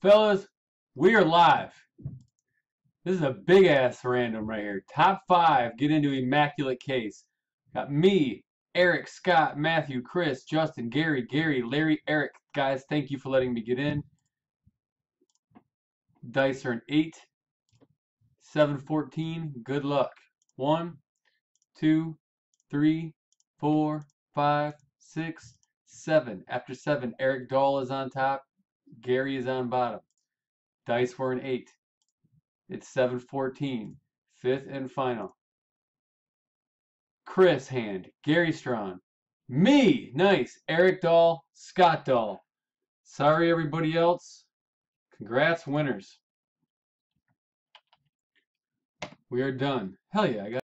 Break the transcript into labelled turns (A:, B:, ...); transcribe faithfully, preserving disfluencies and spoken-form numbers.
A: Fellas, we are live. This is a big ass random right here. Top five get into Immaculate Case. Got me, Eric, Scott, Matthew, Chris, Justin, Gary, Gary, Larry, Eric. Guys, thank you for letting me get in. Dice are an eight, seven, fourteen. Good luck. One, two, three, four, five, six, seven. After seven, Eric Dahl is on top. Gary is on bottom. Dice were an eight. It's seven fourteen. Fifth and final. Chris hand. Gary Strawn. Me! Nice. Eric Dahl. Scott Dahl. Sorry everybody else. Congrats winners. We are done. Hell yeah, I got